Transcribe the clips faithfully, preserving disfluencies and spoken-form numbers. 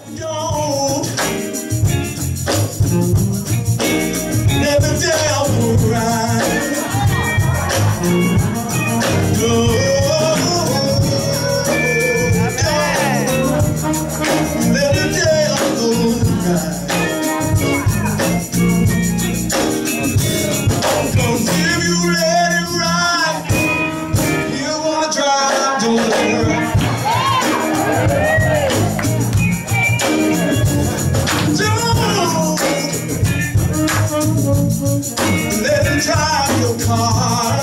Don't let the devil ride. No, don't let the devil ride. Cause if you let him ride, you wanna drive, don't let him ride. Let him drive your car.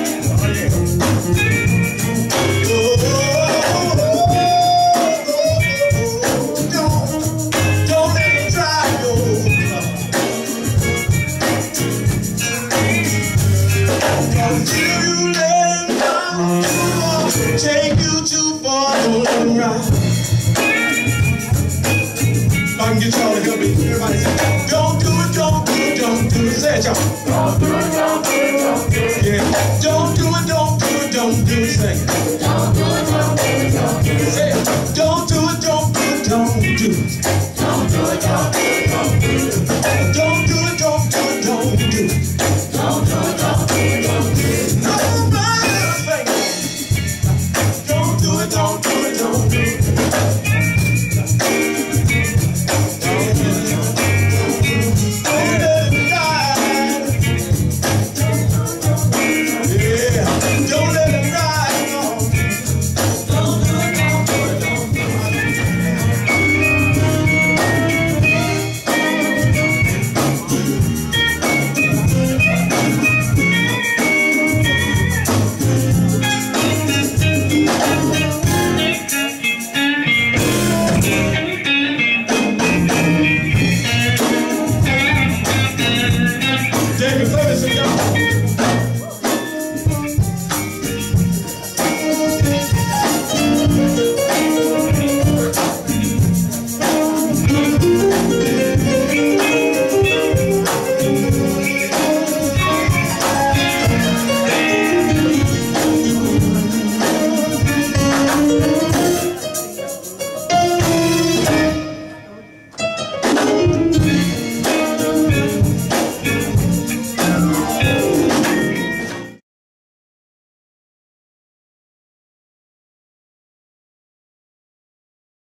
Oh, don't, don't let him drive your car. Cause if you let him drive, take you too far to ride. I can get y'all to help me. Everybody say, don't do it, don't do it, don't do it. Say it, y'all. Don't do it, don't do it, don't do it. Yeah. Don't do it, don't do it, don't do it. Say it. Don't do it, don't do it, don't do it. Say it. Don't do it, don't do it, don't do it.